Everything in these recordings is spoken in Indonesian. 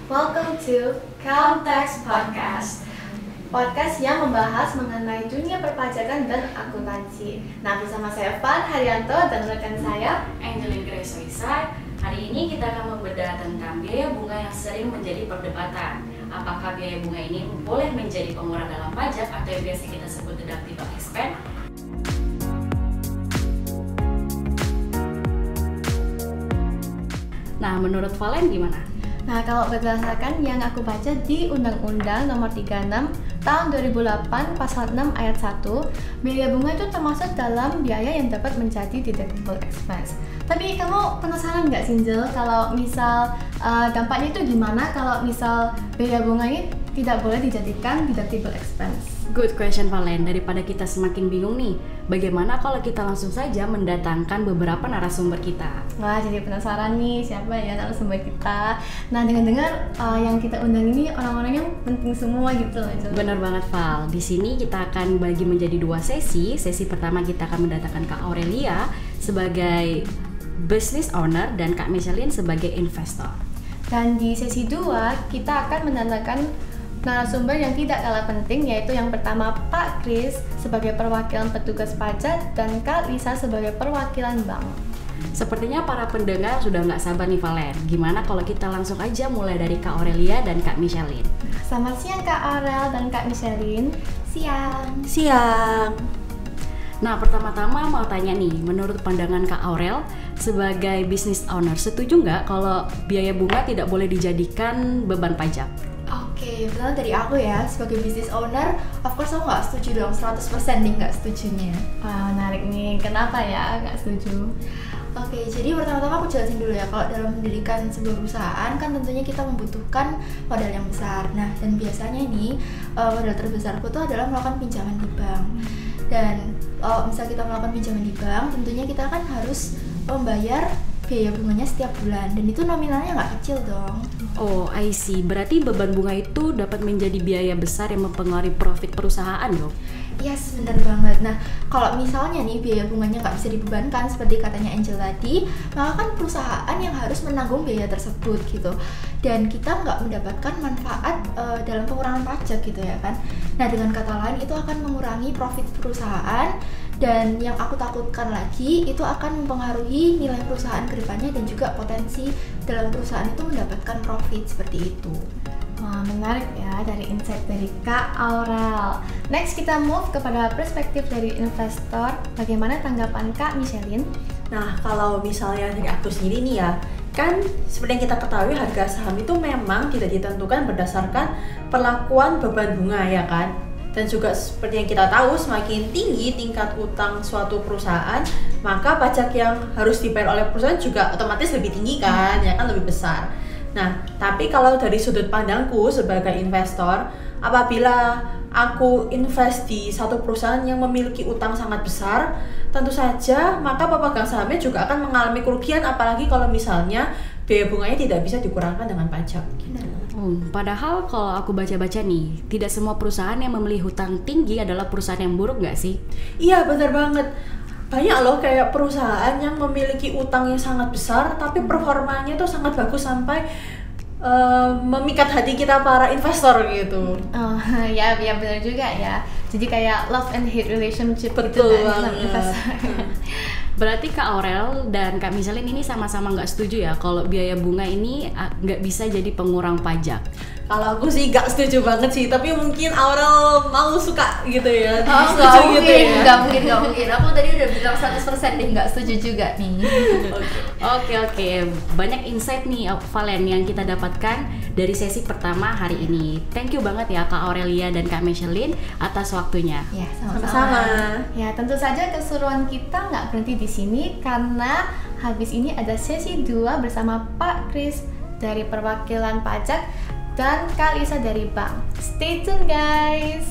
Welcome to Caltex Podcast. Podcast yang membahas mengenai dunia perpajakan dan akuntansi. Nah, bersama saya Van Haryanto dan rekan saya Angelin Grace Lisa. Hari ini kita akan membedah tentang biaya bunga yang sering menjadi perdebatan. Apakah biaya bunga ini boleh menjadi pengurang dalam pajak atau yang biasa kita sebut deductible expense? Nah, menurut Valen gimana? Nah, kalau berdasarkan yang aku baca di Undang-Undang Nomor 36 Tahun 2008 Pasal 6 Ayat 1, biaya bunga itu termasuk dalam biaya yang dapat menjadi deductible expense. Tapi kamu penasaran nggak, Sinjel, kalau misal dampaknya itu gimana kalau misal biaya bunga ini tidak boleh dijadikan deductible expense? Good question, Valen. Daripada kita semakin bingung nih, bagaimana kalau kita langsung saja mendatangkan beberapa narasumber kita? Wah, jadi penasaran nih siapa ya narasumber kita. Nah, dengar-dengar yang kita undang ini orang-orang yang penting semua gitu loh. Bener banget, Val. Di sini kita akan bagi menjadi dua sesi. Sesi pertama kita akan mendatangkan Kak Aurelia sebagai business owner dan Kak Michelin sebagai investor. Dan di sesi 2 kita akan mendatangkan narasumber yang tidak kalah penting, yaitu yang pertama Pak Kris sebagai perwakilan petugas pajak dan Kak Lisa sebagai perwakilan bank. Sepertinya para pendengar sudah nggak sabar nih, Valen. Gimana kalau kita langsung aja mulai dari Kak Aurelia dan Kak Michelin? Selamat siang Kak Aurel dan Kak Michelin. Siang. Nah, pertama-tama mau tanya nih, menurut pandangan Kak Aurel sebagai business owner, setuju nggak kalau biaya bunga tidak boleh dijadikan beban pajak? Oke, pertama dari aku ya, sebagai business owner, of course aku nggak setuju dong, 100% nih nggak setujunya. Wah, menarik nih. Kenapa ya nggak setuju? Oke, jadi pertama-tama aku jelasin dulu ya, kalau dalam mendirikan sebuah perusahaan kan tentunya kita membutuhkan modal yang besar. Nah, dan biasanya nih modal terbesarku tuh adalah melakukan pinjaman di bank. Dan kalau misal kita melakukan pinjaman di bank, tentunya kita kan harus membayar biaya bunganya setiap bulan, dan itu nominalnya nggak kecil dong. Oh, I see. Berarti beban bunga itu dapat menjadi biaya besar yang mempengaruhi profit perusahaan dong? Yes, benar banget. Nah, kalau misalnya nih biaya bunganya nggak bisa dibebankan seperti katanya Angel tadi, maka kan perusahaan yang harus menanggung biaya tersebut gitu. Dan kita nggak mendapatkan manfaat dalam pengurangan pajak gitu ya kan. Nah, dengan kata lain itu akan mengurangi profit perusahaan, dan yang aku takutkan lagi itu akan mempengaruhi nilai perusahaan ke depannya dan juga potensi dalam perusahaan itu mendapatkan profit seperti itu. Wah, menarik ya dari insight dari Kak Aurel. Next kita move kepada perspektif dari investor. Bagaimana tanggapan Kak Michelin? Nah, kalau misalnya dari aku sendiri nih ya, kan seperti yang kita ketahui harga saham itu memang tidak ditentukan berdasarkan perlakuan beban bunga ya kan. Dan juga seperti yang kita tahu, semakin tinggi tingkat utang suatu perusahaan, maka pajak yang harus dibayar oleh perusahaan juga otomatis lebih tinggi kan, ya kan, lebih besar. Nah, tapi kalau dari sudut pandangku sebagai investor, apabila aku invest di satu perusahaan yang memiliki utang sangat besar, tentu saja maka pemegang sahamnya juga akan mengalami kerugian, apalagi kalau misalnya biaya bunganya tidak bisa dikurangkan dengan pajak. Padahal kalau aku baca-baca nih, tidak semua perusahaan yang memiliki hutang tinggi adalah perusahaan yang buruk nggak sih? Iya, benar banget. Banyak loh kayak perusahaan yang memiliki utang yang sangat besar tapi performanya tuh sangat bagus sampai memikat hati kita para investor gitu. Oh ya benar juga ya. Jadi kayak love and hate relationship. Betul gitu kan, sama banget. investor. Berarti Kak Aurel dan Kak Michelin ini sama-sama nggak setuju ya kalau biaya bunga ini nggak bisa jadi pengurang pajak? Kalau aku sih gak setuju banget sih, tapi mungkin Aurel mau suka gitu ya. Oh, Setuju gitu ya. nggak mungkin. Aku tadi udah bilang 100% deh nggak setuju juga nih. Oke. Banyak insight nih, Valen, yang kita dapatkan dari sesi pertama hari ini. Thank you banget ya Kak Aurelia dan Kak Michelin atas waktunya. Ya, Sama-sama. Ya, tentu saja keseruan kita nggak berhenti di sini karena habis ini ada sesi 2 bersama Pak Kris dari perwakilan pajak dan Kak Lisa dari bank. Stay tune guys!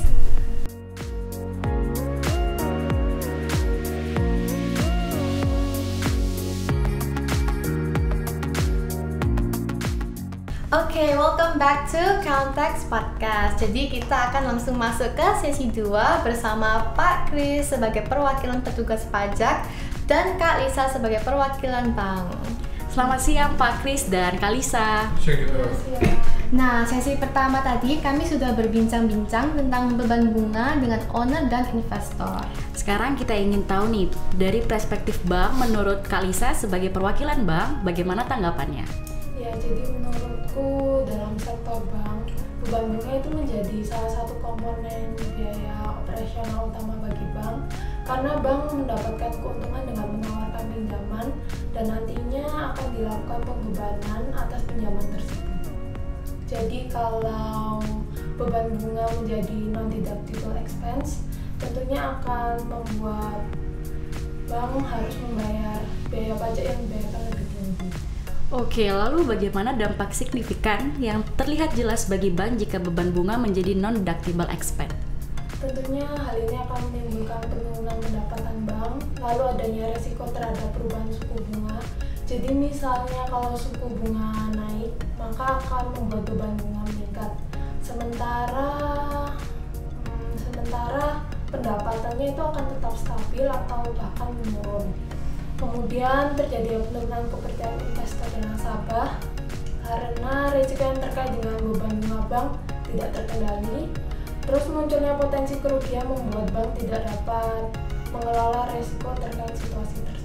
Oke, welcome back to Caltex Podcast. Jadi kita akan langsung masuk ke sesi 2 bersama Pak Kris sebagai perwakilan petugas pajak dan Kak Lisa sebagai perwakilan bank. Selamat siang Pak Kris dan Kak Lisa. Nah, sesi pertama tadi kami sudah berbincang-bincang tentang beban bunga dengan owner dan investor. Sekarang kita ingin tahu nih, dari perspektif bank, menurut Kak Lisa sebagai perwakilan bank, bagaimana tanggapannya? Ya, jadi menurutku dalam sektor bank, beban bunga itu menjadi salah satu komponen biaya operasional utama bagi bank, karena bank mendapatkan keuntungan dengan menawarkan pinjaman dan nantinya akan dilakukan pembebanan atas pinjaman tersebut. Jadi kalau beban bunga menjadi non-deductible expense, tentunya akan membuat bank harus membayar biaya pajak yang dibayarkan lebih tinggi. Oke, lalu bagaimana dampak signifikan yang terlihat jelas bagi bank jika beban bunga menjadi non-deductible expense? Tentunya hal ini akan menimbulkan penurunan pendapatan bank, lalu adanya resiko terhadap perubahan suku bunga. Jadi misalnya kalau suku bunga naik, maka akan membuat beban bunga meningkat. Sementara pendapatannya itu akan tetap stabil atau bahkan menurun. Kemudian terjadi penurunan kepercayaan investor dan nasabah karena risiko yang terkait dengan beban bunga bank tidak terkendali. Terus munculnya potensi kerugian membuat bank tidak dapat mengelola risiko terkait situasi tersebut.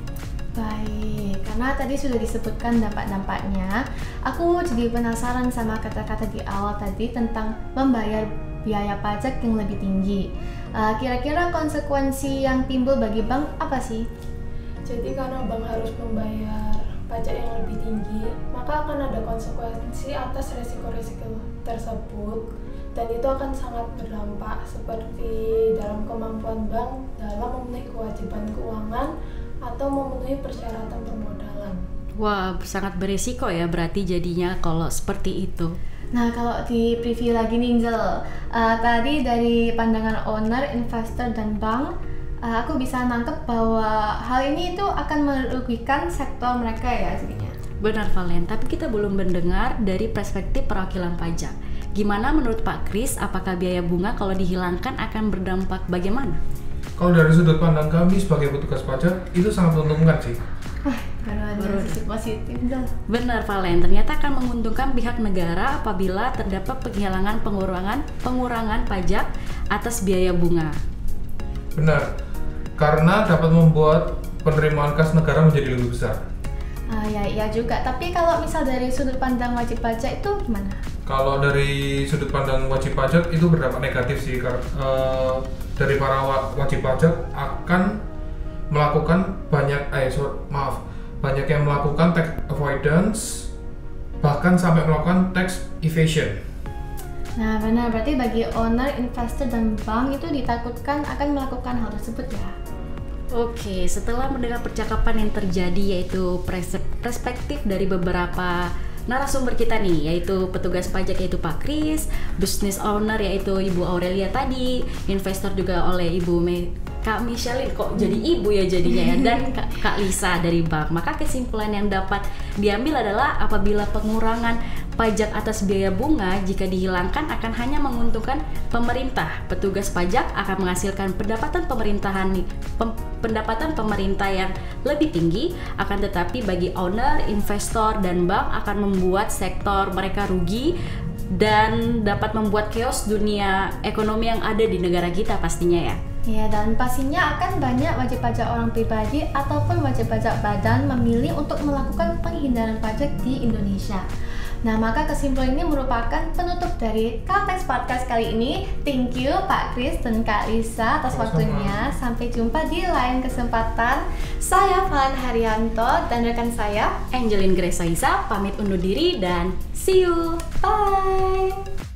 Baik, karena tadi sudah disebutkan dampak-dampaknya, aku jadi penasaran sama kata-kata di awal tadi tentang membayar biaya pajak yang lebih tinggi. Kira-kira konsekuensi yang timbul bagi bank apa sih? Jadi karena bank harus membayar pajak yang lebih tinggi, maka akan ada konsekuensi atas resiko-resiko tersebut, dan itu akan sangat berdampak seperti dalam kemampuan bank dalam memenuhi kewajiban keuangan atau memenuhi persyaratan permodalan. Wah, sangat beresiko ya berarti jadinya kalau seperti itu. Nah, kalau di preview lagi nih, Angel, tadi dari pandangan owner, investor, dan bank, aku bisa nangkep bahwa hal ini itu akan merugikan sektor mereka ya jadinya. Benar Valen, tapi kita belum mendengar dari perspektif perwakilan pajak. Gimana menurut Pak Kris, apakah biaya bunga kalau dihilangkan akan berdampak bagaimana? Kalau dari sudut pandang kami sebagai petugas pajak, itu sangat menguntungkan sih. Baru ada sisi positif dah. Benar Valen, ternyata akan menguntungkan pihak negara apabila terdapat pengurangan pajak atas biaya bunga. Benar, karena dapat membuat penerimaan kas negara menjadi lebih besar. Ya juga, tapi kalau misal dari sudut pandang wajib pajak itu gimana? Kalau dari sudut pandang wajib pajak itu berdampak negatif sih, dari para wajib pajak akan melakukan banyak yang melakukan tax avoidance, bahkan sampai melakukan tax evasion. Nah benar, berarti bagi owner, investor, dan bank itu ditakutkan akan melakukan hal tersebut ya. Oke, setelah mendengar percakapan yang terjadi yaitu perspektif dari beberapa narasumber kita nih, yaitu petugas pajak yaitu Pak Kris, business owner yaitu Ibu Aurelia tadi, investor juga oleh Ibu Kak Michelin, kok jadi ibu ya jadinya ya, dan Kak Lisa dari bank. Maka kesimpulan yang dapat diambil adalah apabila pengurangan pajak atas biaya bunga jika dihilangkan akan hanya menguntungkan pemerintah. Petugas pajak akan menghasilkan pendapatan pemerintah yang lebih tinggi, akan tetapi bagi owner, investor, dan bank akan membuat sektor mereka rugi dan dapat membuat chaos dunia ekonomi yang ada di negara kita pastinya ya. Ya, dan pastinya akan banyak wajib pajak orang pribadi ataupun wajib pajak badan memilih untuk melakukan penghindaran pajak di Indonesia. Nah, maka kesimpulan ini merupakan penutup dari Caltex Podcast kali ini. Thank you Pak Kris dan Kak Lisa atas waktunya. Sampai jumpa di lain kesempatan. Saya Van Haryanto dan rekan saya Angelin Grace Aiza pamit undur diri dan see you. Bye.